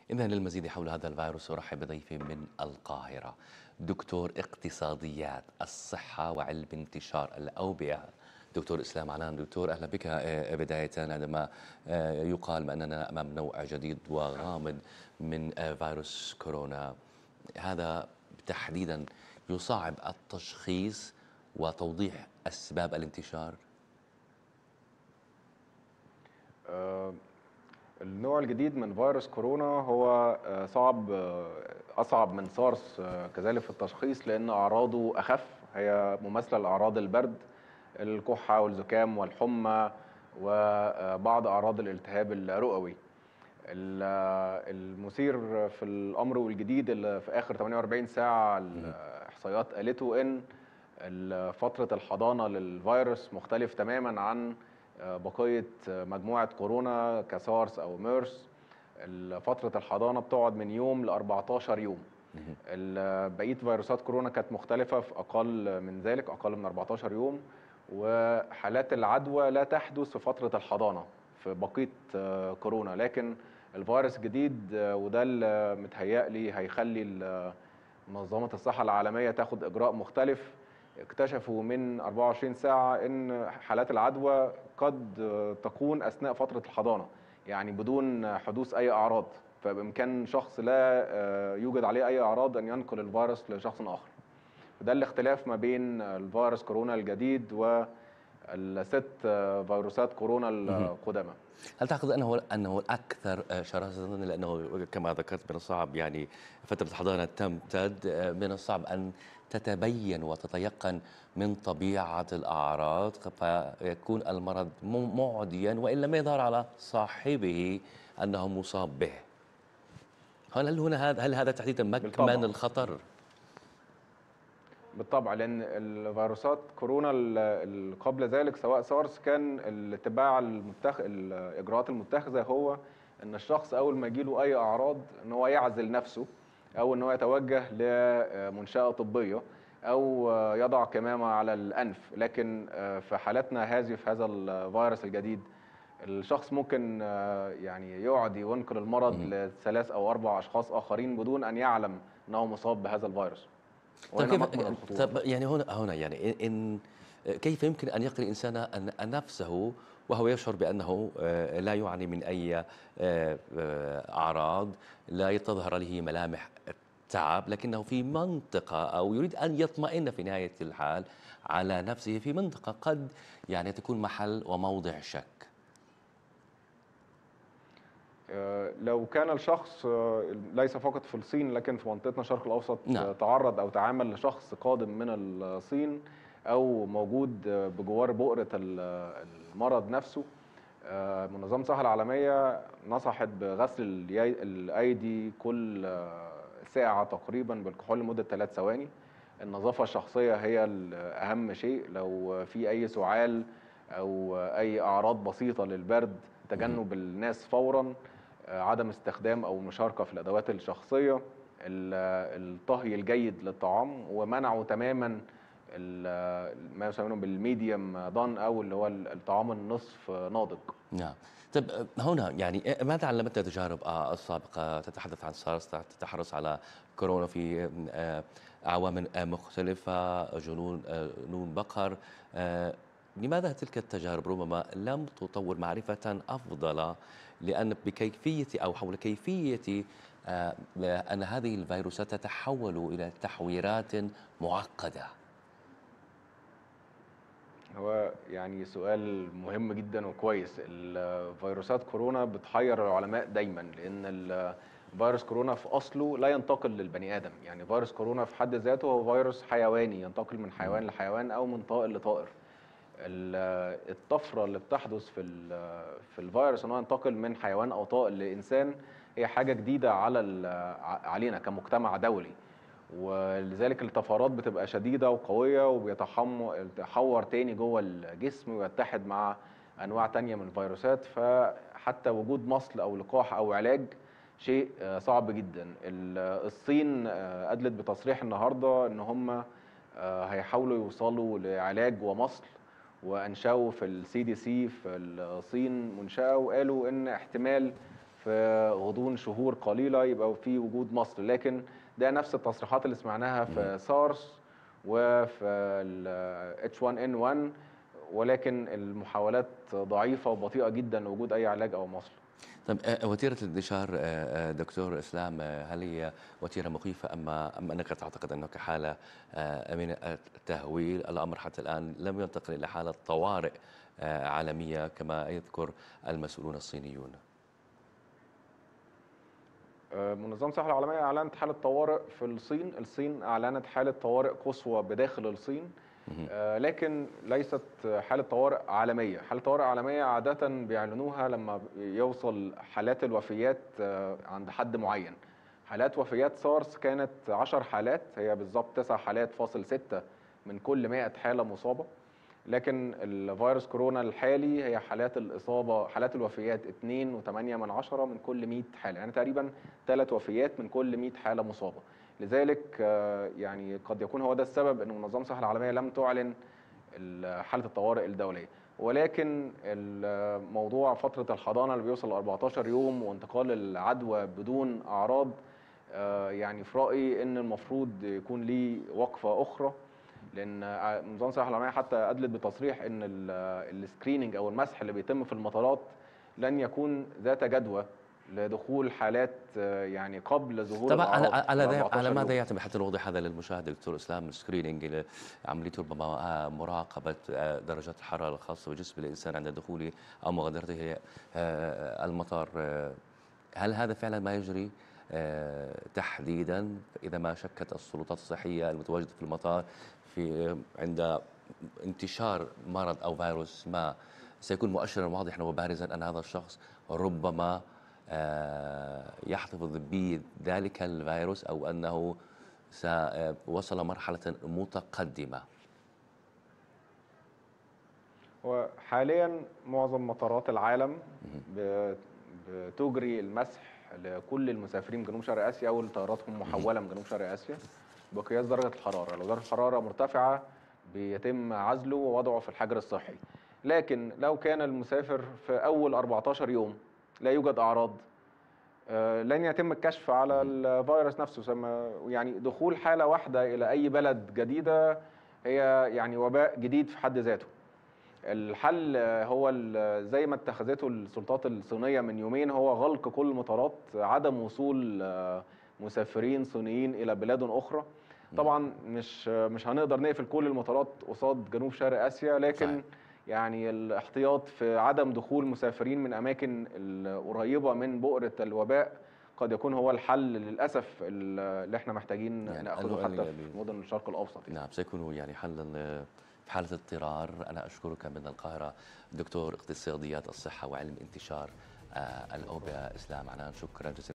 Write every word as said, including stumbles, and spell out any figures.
إذا للمزيد حول هذا الفيروس أرحب بضيفي من القاهرة دكتور اقتصاديات الصحة وعلم انتشار الأوبئة دكتور إسلام عنان. دكتور أهلا بك. آه، بداية عندما آه، يقال بأننا أمام نوع جديد وغامض من آه، فيروس كورونا، هذا تحديدا يصعب التشخيص وتوضيح أسباب الانتشار. آه، النوع الجديد من فيروس كورونا هو آه، صعب، آه، أصعب من سارس، آه، كذلك في التشخيص، لأن أعراضه أخف. هي مماثلة لأعراض البرد، الكحة والزكام والحمى وبعض أعراض الالتهاب الرئوي. ال- آه، المثير في الأمر والجديد اللي في آخر ثمانية وأربعين ساعة مهم. الإحصائيات قالته إن ال- فترة الحضانة للفيروس مختلف تماما عن آه، بقية آه، مجموعة كورونا كسارس أو ميرس. ال- فترة الحضانة بتقعد من يوم ل أربعتاشر يوم. مهم. ال- بقية فيروسات كورونا كانت مختلفة في أقل من ذلك، أقل من أربعتاشر يوم. وحالات العدوى لا تحدث في فترة الحضانة في بقية آه، كورونا، لكن الفيروس الجديد آه، وده اللي متهيألي هيخلي ال- منظمة الصحة العالمية تاخد إجراء مختلف. اكتشفوا من أربعة وعشرين ساعة إن حالات العدوى قد تكون أثناء فترة الحضانة، يعني بدون حدوث أي أعراض. فبإمكان شخص لا آه، يوجد عليه أي أعراض أن ينقل الفيروس لشخص آخر. ده الاختلاف ما بين الفيروس كورونا الجديد والست آه، فيروسات كورونا مهم. القدامى. هل تعتقد انه انه الاكثر آه، شراسه، لانه كما ذكرت من الصعب يعني فتره الحضانه تمتد، آه، من الصعب ان تتبين وتتيقن من طبيعه الاعراض فيكون المرض م- معديا وان لم يظهر على صاحبه انه مصاب به؟ هل هل هنا هذا هل هذا تحديدا مكمن بالطبع، الخطر؟ بالطبع، لان الفيروسات كورونا ال- ال- قبل ذلك سواء سارس كان الاتباع المتخ... الاجراءات المتخذه هو ان الشخص اول ما يجيله اي اعراض ان هو يعزل نفسه، او ان هو يتوجه لمنشاه طبيه، او يضع كمامه على الانف. لكن في حالتنا هذه في هذا الفيروس الجديد الشخص ممكن يعني يقعد ينقل المرض مم. لثلاث او اربع اشخاص اخرين بدون ان يعلم انه مصاب بهذا الفيروس. طيب وهنا كيف، مكمن الخطورة. طيب يعني هنا هنا يعني إن كيف يمكن أن يقي الإنسان أن أن نفسه وهو يشعر بأنه آه، لا يعاني من أي آه، آه، أعراض، لا تظهر له ملامح التعب، لكنه في منطقة أو يريد أن يطمئن في نهاية الحال على نفسه في منطقة قد يعني تكون محل وموضع شك. آه، لو كان الشخص آه، ليس فقط في الصين لكن في منطقتنا الشرق الأوسط، نعم. آه، تعرض أو تعامل لشخص قادم من الصين أو موجود آه، بجوار بؤرة ال- المرض نفسه، آه، منظمة الصحة العالمية نصحت بغسل اليي- الأيدي كل آه، ساعة تقريبا بالكحول لمدة ثلاث ثواني. النظافة الشخصية هي أهم شيء. لو في أي سعال أو أي أعراض بسيطة للبرد، مهم. تجنب الناس فورا، آه، عدم استخدام أو مشاركة في الأدوات الشخصية، ال- الطهي الجيد للطعام، ومنعه تماما ال- ما يسمونه بالميديوم دان او اللي هو الطعام النصف ناضج. نعم. طيب آه، هنا يعني آه، ماذا علمتنا التجارب آه، السابقة تتحدث عن سارس، تتحرص على كورونا في آه، أعوام آه، مختلفة، جنون آه، نون بقر، آه، لماذا تلك التجارب ربما لم تطور معرفة أفضل لأن بكيفية أو حول كيفية آه، أن هذه الفيروسات تتحول إلى تحويرات معقدة؟ هو يعني سؤال مهم جدا وكويس. الفيروسات كورونا بتحير العلماء دايما، لان ال- فيروس كورونا في اصله لا ينتقل للبني ادم. يعني فيروس كورونا في حد ذاته هو فيروس حيواني ينتقل من مم. حيوان لحيوان او من طائر لطائر. ال- الطفره اللي بتحدث في ال- في الفيروس ان هو ينتقل من حيوان او طائر لانسان هي حاجه جديده على ال- ع- علينا كمجتمع دولي. ولذلك الطفرات بتبقى شديده وقويه وبيتحور تاني جوه الجسم ويتحد مع انواع تانية من الفيروسات. فحتى وجود مصل او لقاح او علاج شيء آه، صعب جدا. ال- الصين آه، ادلت بتصريح النهارده ان هم آه، هيحاولوا يوصلوا لعلاج ومصل، وانشأوا في السي دي سي في الصين منشأة، وقالوا ان احتمال في في غضون شهور قليله يبقى في وجود مصل، لكن ده نفس التصريحات اللي سمعناها في سارس وفي ال إتش وان إن وان، ولكن المحاولات ضعيفه وبطيئه جدا لوجود اي علاج او مصل. طيب آه، وتيرة الانتشار آه، آه، دكتور إسلام، آه، هل هي وتيرة مخيفة أما أم أنك تعتقد أنه كحالة آه، من التهويل الأمر حتى الآن لم ينتقل إلى حالة طوارئ آه، عالمية كما يذكر المسؤولون الصينيون؟ آه، منظمة الصحة العالمية أعلنت حالة طوارئ في الصين، الصين أعلنت حالة طوارئ قصوى بداخل الصين، مهم. آه، لكن ليست حالة طوارئ عالمية. حالة طوارئ عالمية عادة بيعلنوها لما يوصل حالات الوفيات آه، عند حد معين. حالات وفيات سارس كانت عشر حالات، هي بالظبط تسع حالات فاصل ستة من كل مائة حالة مصابة. لكن الفيروس كورونا الحالي هي حالات الإصابة، حالات الوفيات اتنين وتمانية من عشرة من كل مائة حالة، يعني تقريبا ثلاث وفيات من كل مائة حالة مصابة. لذلك آه، يعني قد يكون هو ده السبب أن منظمة الصحة العالمية لم تعلن ال- حالة الطوارئ الدولية. ولكن الموضوع فترة الحضانة اللي بيوصل ل أربعتاشر يوم وانتقال العدوى بدون أعراض، آه، يعني في رأيي أن المفروض يكون ليه وقفة أخرى، لان منظمه الصحه العالميه حتى ادلت بتصريح ان السكريننج او المسح اللي بيتم في المطارات لن يكون ذات جدوى لدخول حالات آه، يعني قبل ظهور طبعا على الاعراض على ال ذا- على أربعتاشر ماذا يوم. يعتمد حتى نوضح هذا للمشاهد دكتور اسلام؟ السكرينينج عمليه ربما آه، مراقبه آه، درجات الحراره الخاصه بجسم الانسان عند دخوله او مغادرته آه، المطار، آه، هل هذا فعلا ما يجري آه، تحديدا اذا ما شكت السلطات الصحيه المتواجده في المطار في عند انتشار مرض او فيروس ما، سيكون مؤشرا واضحا وبارزا ان هذا الشخص ربما آه، يحتفظ بذلك الفيروس أو أنه وصل مرحلة متقدمة؟ وحاليا معظم مطارات العالم ب- بتجري المسح لكل المسافرين من جنوب شرق اسيا او اللي طياراتهم محوله من جنوب شرق اسيا بقياس درجه الحراره. لو درجه الحراره مرتفعه بيتم عزله ووضعه في الحجر الصحي. لكن لو كان المسافر في اول أربعتاشر يوم لا يوجد اعراض، آه، لن يتم الكشف على الفيروس نفسه. سما- يعني دخول حاله واحده الى اي بلد جديده هي يعني وباء جديد في حد ذاته. الحل هو ال- زي ما اتخذته السلطات الصينية من يومين، هو غلق كل المطارات، عدم وصول آه، مسافرين صينيين إلى بلاد أخرى. طبعا مش مش هنقدر نقفل كل المطارات قصاد جنوب شرق آسيا، لكن صحيح. يعني الاحتياط في عدم دخول مسافرين من أماكن القريبة من بؤرة الوباء قد يكون هو الحل للأسف اللي احنا محتاجين يعني نأخذه ال- حتى ال- في مدن الشرق الأوسط. يعني. نعم، سيكون يعني حلا في حالة اضطرار. أنا أشكرك من القاهرة دكتور اقتصاديات الصحة وعلم انتشار آه، الأوبئة إسلام عنان، شكرا جزيلا.